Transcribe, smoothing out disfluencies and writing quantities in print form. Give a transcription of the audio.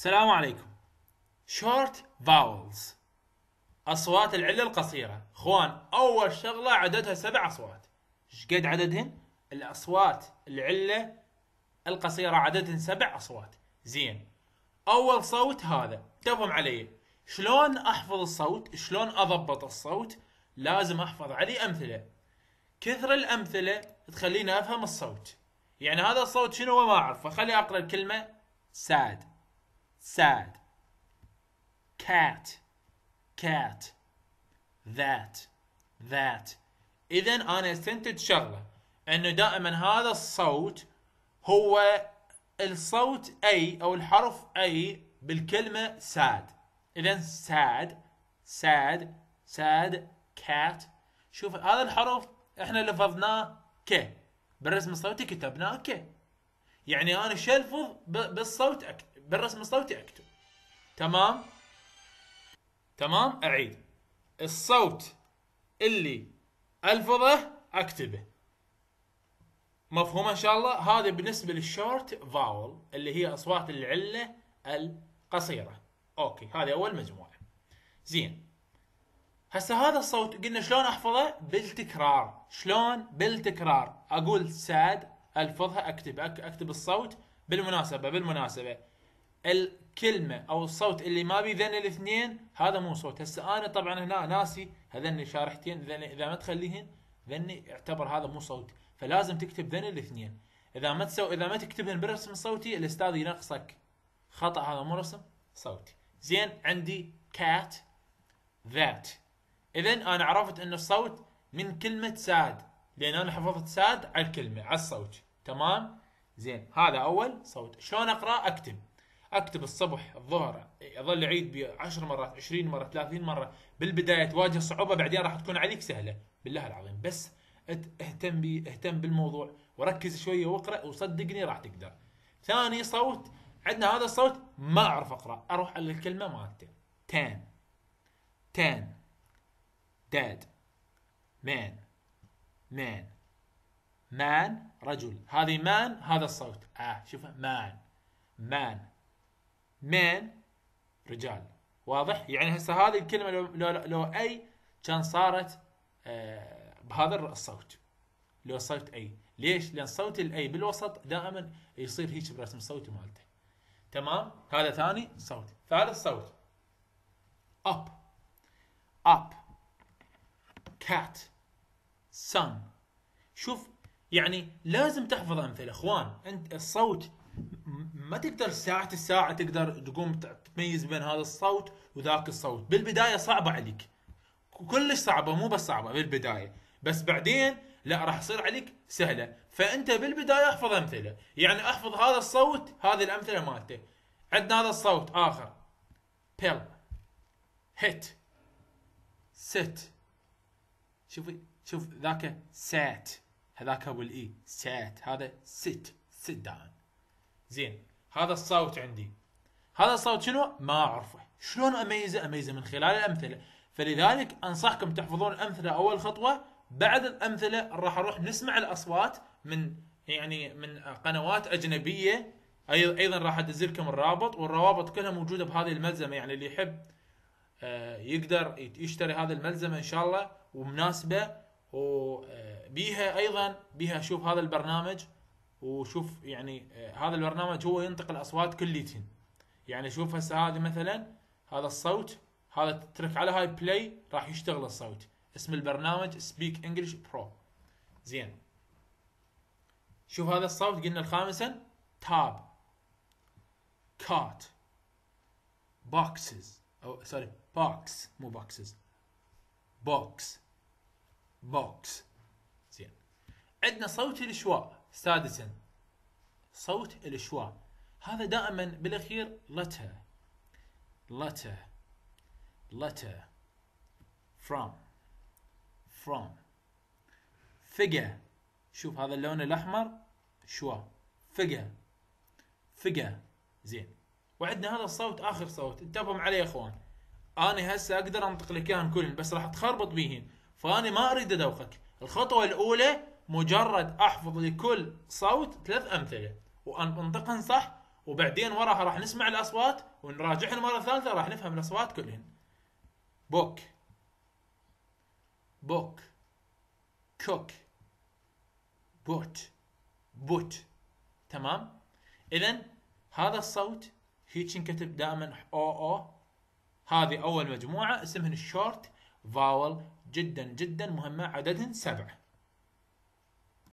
السلام عليكم. short vowels، أصوات العلة القصيرة. اخوان، أول شغلة عددها 7 أصوات. ايش قد عددهن؟ الأصوات العلة القصيرة عددهن 7 أصوات. زين، أول صوت هذا انتبهوا علي. شلون أحفظ الصوت؟ شلون أضبط الصوت؟ لازم أحفظ عليه أمثلة. كثر الأمثلة تخليني أفهم الصوت. يعني هذا الصوت شنو ما أعرفه، خلي أقرأ الكلمة sad sad cat cat that. اذا انا استنتج شغله، انه دائما هذا الصوت هو الصوت اي او الحرف اي بالكلمه sad. اذا sad cat. شوف هذا الحرف احنا لفظناه ك، بالرسم الصوتي كتبناه ك. يعني انا شلفظ بالصوت بالرسم الصوتي اكتب. تمام. اعيد الصوت اللي الفظه اكتبه. مفهوم ان شاء الله؟ هذا بالنسبه للشورت فاول اللي هي اصوات العله القصيره. اوكي، هذه اول مجموعه. زين، هسه هذا الصوت قلنا شلون احفظه؟ بالتكرار. شلون؟ بالتكرار. اقول ساد الفظها اكتب الصوت. بالمناسبه الكلمه او الصوت اللي ما بي ذن الاثنين هذا مو صوت. هسه انا طبعا هنا ناسي هذني شارحتين، اذا ما تخليهن ذني اعتبر هذا مو صوت، فلازم تكتب ذن الاثنين. اذا ما تكتبهن بالرسم الصوتي الاستاذ ينقصك خطا، هذا مو رسم صوتي. زين، عندي كات ذات. اذا انا عرفت ان الصوت من كلمه ساد، لان انا حفظت ساد على الكلمه على الصوت. تمام. زين، هذا اول صوت. شلون اقرا؟ اكتب الصبح الظهر، اظل اعيد ب 10 مرات 20 مره 30 مره. بالبدايه تواجه صعوبه، بعدين راح تكون عليك سهله بالله العظيم. بس اهتم بالموضوع وركز شويه واقرا، وصدقني راح تقدر. ثاني صوت عندنا هذا الصوت ما اعرف اقرا، اروح على الكلمه مالته. تان داد مان رجل. هذه مان، هذا الصوت شوفه مان رجال. واضح؟ يعني هسه هذه الكلمه لو اي كان صارت بهذا الصوت. لو صوت اي، ليش؟ لان صوت الاي بالوسط دائما يصير هيك برسم الصوتي مالته. تمام. هذا ثاني صوت. ثالث صوت up cat sun. شوف، يعني لازم تحفظ امثله. اخوان، انت الصوت ما تقدر الساعه تقدر تقوم تميز بين هذا الصوت وذاك الصوت. بالبدايه صعبه عليك، كلش صعبه، مو بس صعبه بالبدايه، بس بعدين لا راح تصير عليك سهله. فانت بالبدايه احفظ امثله، يعني احفظ هذا الصوت، هذه الامثله مالته. عندنا هذا الصوت اخر pill hit sit. شوف ذاك سات، هذاك ابو الاي سات، هذا sit down. زين، هذا الصوت عندي، هذا الصوت شنو؟ ما اعرفه. شلون اميزه من خلال الامثله. فلذلك انصحكم تحفظون الامثله اول خطوه. بعد الامثله راح اروح نسمع الاصوات من قنوات اجنبيه. ايضا راح ادز لكم الرابط، والروابط كلها موجوده بهذه الملزمه. يعني اللي يحب يقدر يشتري هذه الملزمه ان شاء الله، ومناسبه. وبيها ايضا شوف هذا البرنامج، وشوف يعني هذا البرنامج هو ينطق الاصوات كليتين. يعني شوف هسه هذه مثلا هذا الصوت، هذا تترك على هاي بلاي راح يشتغل الصوت. اسم البرنامج سبيك انجلش برو. زين، شوف هذا الصوت قلنا الخامسا تاب كات بوكسز، او سوري بوكس مو بوكسز، بوكس. زين، عندنا صوت الاشواء سادسا. صوت الاشواء هذا دائما بالاخير letter from figure. شوف هذا اللون الاحمر شوا figure. زين، وعندنا هذا الصوت اخر صوت. انتبهوا عليه يا اخوان، انا هسه اقدر انطق لك اياهم كلهم بس راح تخربط بيهن، فاني ما اريد ادوخك. الخطوه الاولى مجرد احفظ لكل صوت 3 امثله وانطقهن صح، وبعدين وراها راح نسمع الاصوات ونراجعهن مره ثالثه راح نفهم الاصوات كلهن. بوك، بوك، كوك، بوت، بوت. تمام. اذا هذا الصوت هيك ينكتب دائما او. هذه اول مجموعه اسمهن الشورت فاول، جدا جدا مهمه، عددهن 7.